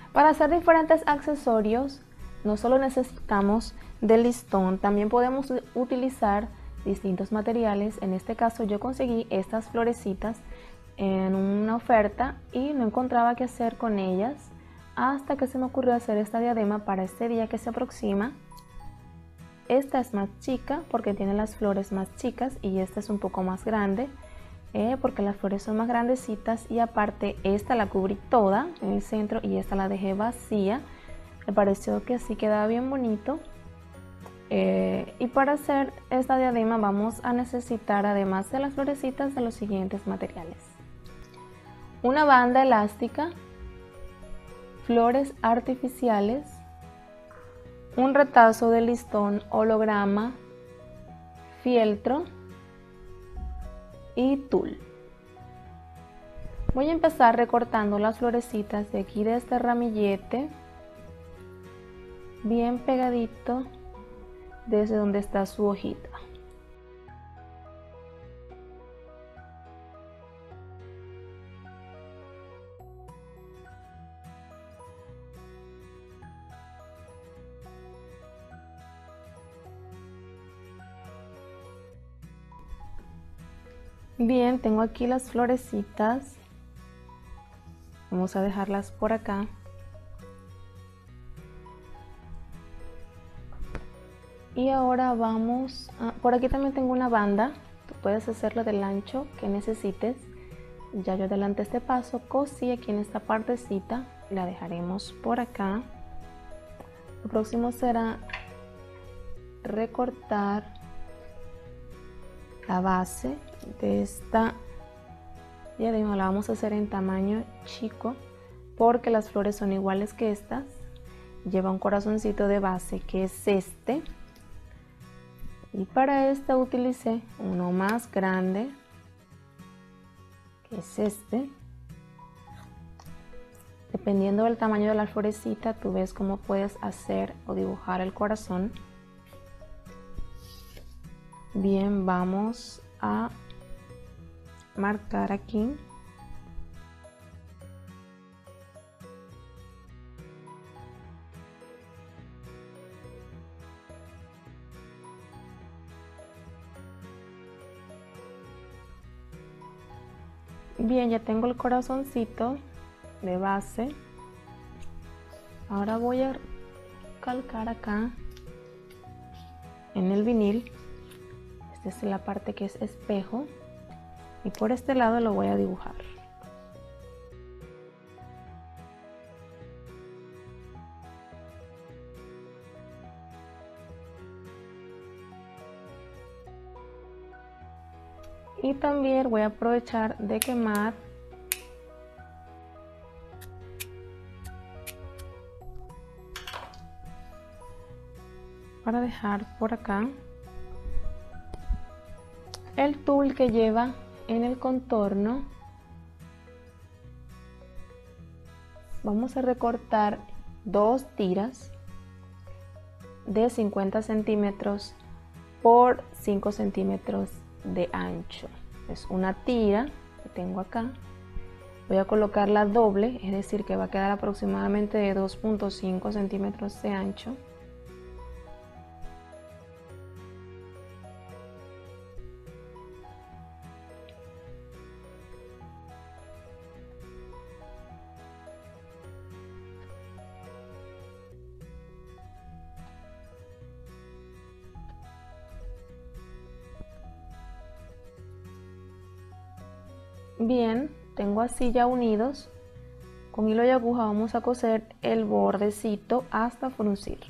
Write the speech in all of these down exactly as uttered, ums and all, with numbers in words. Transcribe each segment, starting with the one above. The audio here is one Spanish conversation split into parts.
Para hacer diferentes accesorios, no solo necesitamos del listón, también podemos utilizar distintos materiales. En este caso yo conseguí estas florecitas en una oferta y no encontraba qué hacer con ellas hasta que se me ocurrió hacer esta diadema para este día que se aproxima. Esta es más chica porque tiene las flores más chicas y esta es un poco más grande eh, porque las flores son más grandecitas, y aparte esta la cubrí toda en el centro y esta la dejé vacía. Me pareció que así quedaba bien bonito. Eh, y para hacer esta diadema vamos a necesitar, además de las florecitas, de los siguientes materiales: una banda elástica, flores artificiales, un retazo de listón holograma, fieltro y tul. Voy a empezar recortando las florecitas de aquí de este ramillete, bien pegadito desde donde está su hojita. Bien, tengo aquí las florecitas. Vamos a dejarlas por acá. Y ahora vamos a, por aquí también tengo una banda. Tú puedes hacerlo del ancho que necesites. Ya yo adelanté este paso, cosí aquí en esta partecita, la dejaremos por acá. Lo próximo será recortar la base de esta diadema. La vamos a hacer en tamaño chico porque las flores son iguales que estas. Lleva un corazoncito de base que es este, y para esta utilicé uno más grande que es este. Dependiendo del tamaño de la florecita, tú ves cómo puedes hacer o dibujar el corazón. Bien, vamos a marcar aquí. Bien, ya tengo el corazoncito de base. Ahora voy a calcar acá en el vinil. Esta es la parte que es espejo y por este lado lo voy a dibujar. Y también voy a aprovechar de quemar para dejar por acá el tul que lleva en el contorno. Vamos a recortar dos tiras de cincuenta centímetros por cinco centímetros de ancho. Es una tira que tengo acá. Voy a colocarla doble, es decir que va a quedar aproximadamente de dos punto cinco centímetros de ancho. Bien, tengo así ya unidos. Con hilo y aguja vamos a coser el bordecito hasta fruncir.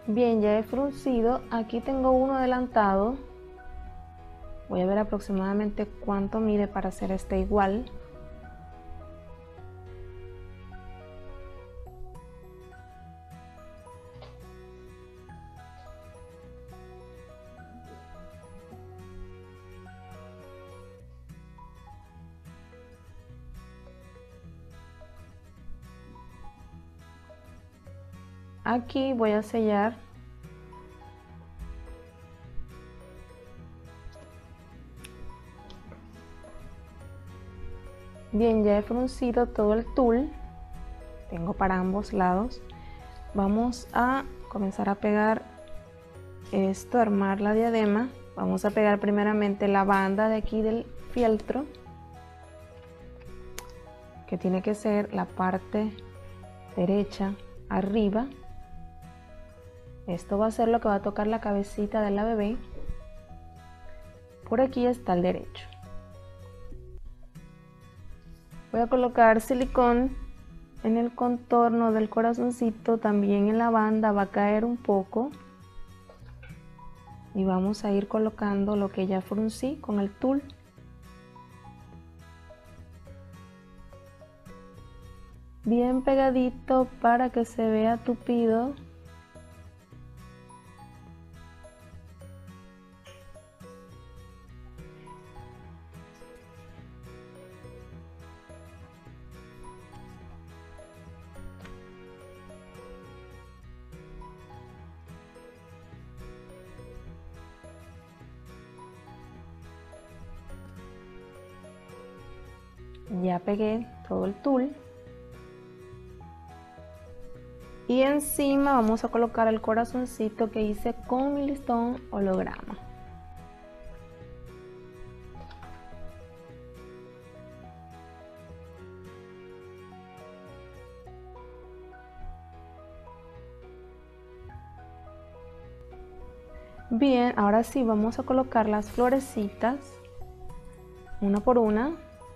Bien, ya he fruncido, aquí tengo uno adelantado. Voy a ver aproximadamente cuánto mide para hacer este igual. Aquí voy a sellar. Bien, ya he fruncido todo el tul. Tengo para ambos lados. Vamos a comenzar a pegar esto, armar la diadema. Vamos a pegar primeramente la banda de aquí del fieltro, que tiene que ser la parte derecha arriba. Esto va a ser lo que va a tocar la cabecita de la bebé. Por aquí está el derecho. Voy a colocar silicón en el contorno del corazoncito, también en la banda va a caer un poco. Y vamos a ir colocando lo que ya fruncí con el tul. Bien pegadito para que se vea tupido. Ya pegué todo el tul. Y encima vamos a colocar el corazoncito que hice con mi listón holograma. Bien, ahora sí vamos a colocar las florecitas una por una.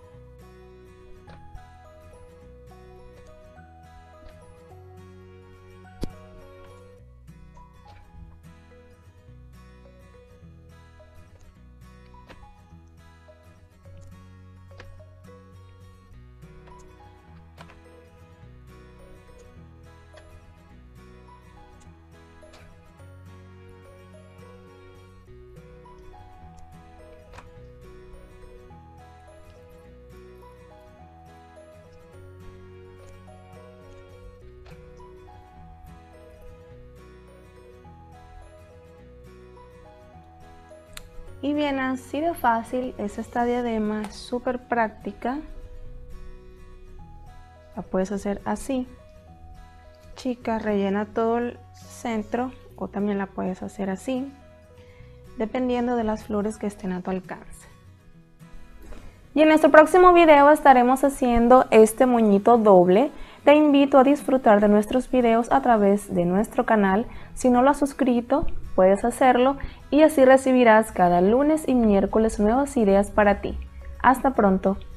Y bien, así de fácil es esta diadema, es súper práctica. La puedes hacer así, chica, rellena todo el centro, o también la puedes hacer así, dependiendo de las flores que estén a tu alcance. Y en nuestro próximo video estaremos haciendo este moñito doble. Te invito a disfrutar de nuestros videos a través de nuestro canal. Si no lo has suscrito, puedes hacerlo y así recibirás cada lunes y miércoles nuevas ideas para ti. Hasta pronto.